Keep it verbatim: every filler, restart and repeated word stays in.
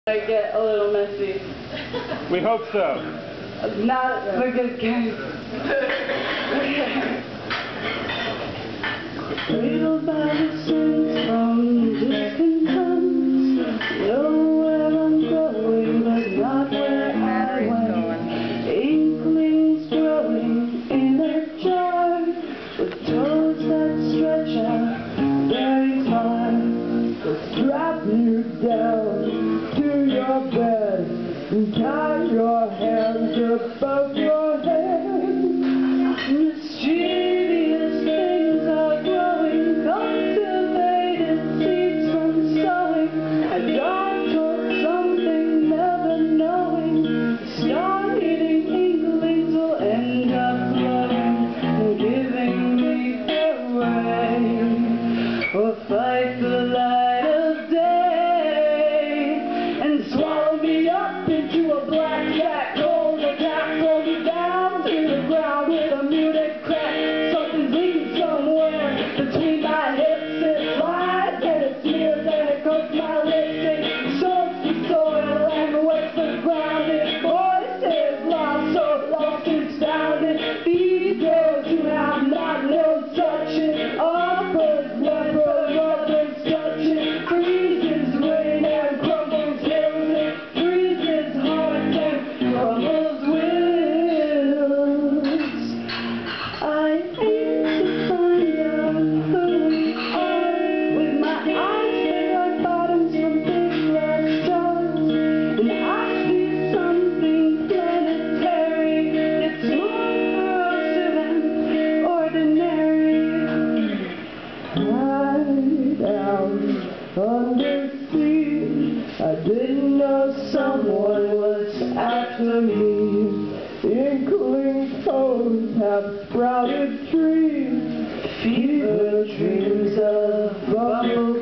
I get a little messy. We hope so. Not the good kind. Cradled by the sins from discontent. Know where I'm going, but not where I went. Inklings growing in a jar, with toes that stretch out very far. Strap you down to your bed and tie your hands above your head. Mischievous things are growing, cultivated seeds from sowing, and I told something never knowing. Start eating inklings will end up flowing and giving me away. Or fight the light of day and swallow me up into a black cat cold attack. Throw me down to the ground with a muted crack. Something's eating somewhere between my hips. It flies and it smears and it coats my lipstick. Soaks the soil and wakes the ground. Its voice is lost, so lost and astounded. These girls who have not known such an awkward leper. Undersea, I didn't know someone was after me. Inkling toes have sprouted trees, fever dreams of bubble